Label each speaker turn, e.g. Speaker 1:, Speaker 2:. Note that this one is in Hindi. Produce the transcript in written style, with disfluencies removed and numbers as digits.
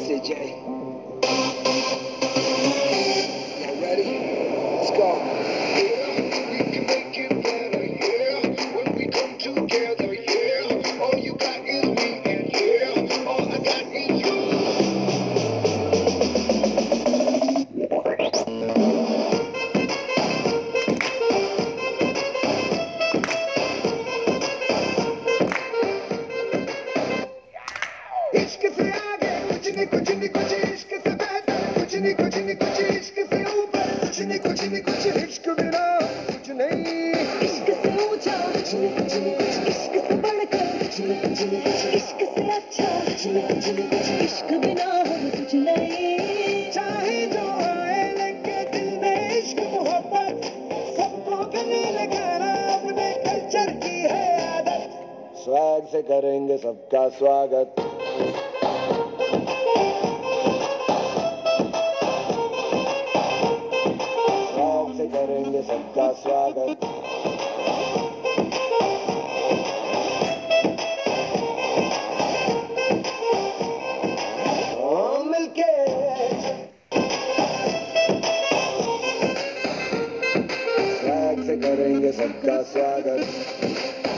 Speaker 1: it, Jay. Y'all ready? Let's go. We can make it better, yeah. When we come together, yeah. All you got is me, and yeah, all I got is you. इश्क से आगे कुछ नहीं कुछ इश्क से बेहतर कुछ नहीं इश्क से ऊपर कुछ नहीं कुछ इश्क बिना कुछ नहीं इश्क से ऊंचा कुछ नहीं इश्क से बढ़कर कुछ नहीं इश्क से अच्छा कुछ नहीं इश्क बिना कुछ नहीं चाहे जो आए लगे दिल में इश्क मोहब्बत सबको करने लगाना अपने कल्चर की है आदत स्वैग से करेंगे सबका स्वागत करेंगे सबका स्वागत मिलके स्वैग से करेंगे सबका स्वागत